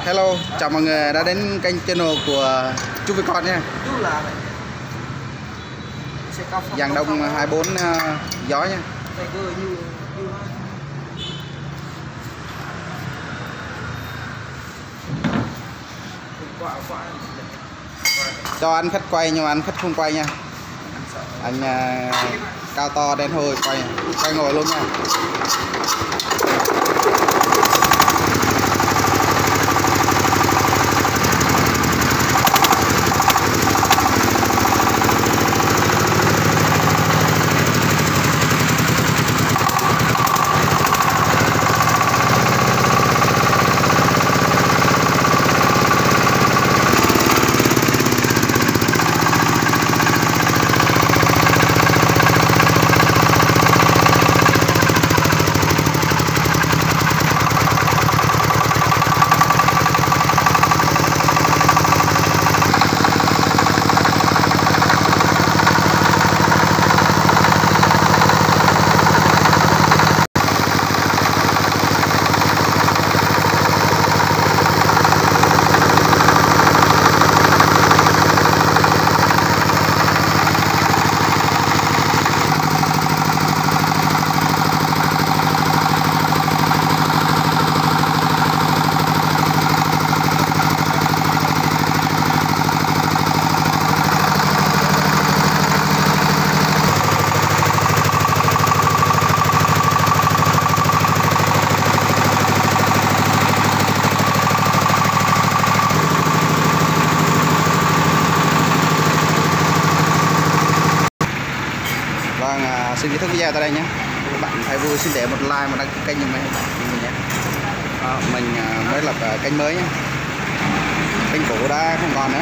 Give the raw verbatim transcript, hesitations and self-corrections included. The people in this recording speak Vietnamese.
Hello, chào mọi người đã đến kênh channel của Chú Với Con nha. Giang Đông hai mươi bốn uh, gió nha. Cho anh khách quay nhưng mà anh khách không quay nha. Anh uh, cao to đen hôi quay, quay ngồi luôn nha. Vâng, à, xin kết thúc video tại đây nhé. Các bạn thấy vui xin để một like và đăng ký kênh giùm mình nhé. Đó, mình à, mới lập à, kênh mới nhé. Kênh cũ đã không còn nữa.